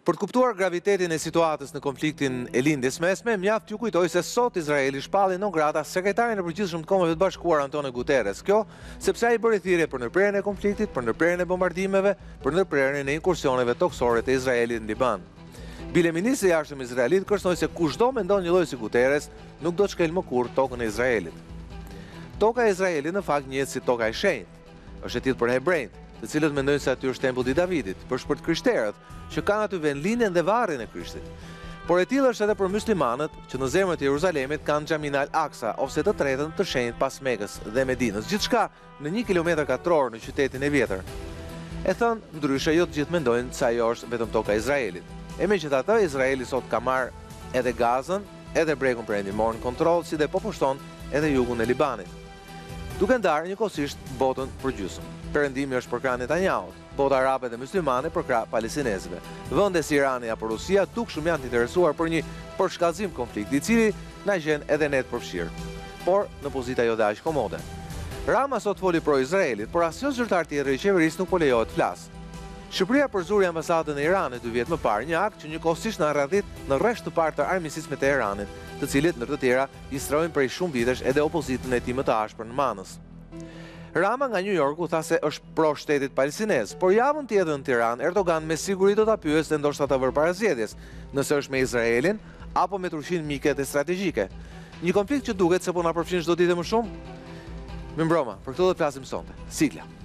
Për të kuptuar gravitetin e situatës në konfliktin e lindjes mesme, mjaft ju kujtoj se sot Izraeli shpalli non grata sekretarin e përgjithshëm të Kombeve të Bashkuara Antonio Guterres. Kjo sepse ai bëri thirrje për ndërprerjen e konfliktit, për ndërprerjen e bombardimeve, për ndërprerjen e inkursioneve toksore të Izraelit në Liban. Bile ministri i jashtëm izraelit kërcënoi se kushdo mendon një lloj si Guterres nuk do të shkel më kurrë tokën e Izraelit. Toka e Izraelit në fakt njihet si toka e shenjtë. Është e tillë për hebrejt, të cilët mendojnë se aty është tempulli i Davidit, për shpërt krishterët, që kanë aty vendlinjen dhe varrin e Krishtit. Por e tillë është edhe për muslimanët, që në zemrën e Jeruzalemit kanë Xhamin al-Aqsa, ose të tretën të shenjtë pas Mekës dhe Medinës, gjithçka në 1 kilometër katror në qytetin e vjetër. E thënë, ndryshe jo të gjithë mendojnë se ajo është vetëm toka e Izraelit. E megjithatë, Izraeli sot ka marrë edhe Gazën, edhe bregun perëndimor në kontroll, si dhe po pushton edhe jugun e Libanit, duke ndarë njëkohësisht botën për gjysmë. Perëndimi është për krah Netanyahu, bota arabe dhe muslimane për krah palestinezëve. Vende si Irani apo Rusia dukshëm janë të interesuar për një përshkallëzim konflikti, i cili na gjen edhe ne të përfshirë, por në pozita jo dhe aq komode. Rama sot foli pro Izraelit, por asnjë zyrtar tjetër i qeverisë nuk po lejohet të flasë. Shqipëria përzuri ambasadën e Iranit 2 vjet më parë, një akt që njëkohësisht na radhit në rresht të parë të armiqësisë me Teheranit, të cilit ndër të tjera i strojnë prej shumë vitesh edhe opozitën e tij më të ashpër në Manës. Rama nga New Yorku tha se është pro shtetit palestinez, por javën tjetër në Tiranë Erdogan me siguri do ta pyesë dhe ndoshta ta vërë parazgjedhjes, nëse është me Izraelin apo me Turqinë mike dhe strategjike. Një konflikt që duket se po na përfshin çdo ditë më shumë. Me mbroma, për këtë do të flasim sonte. Sigla.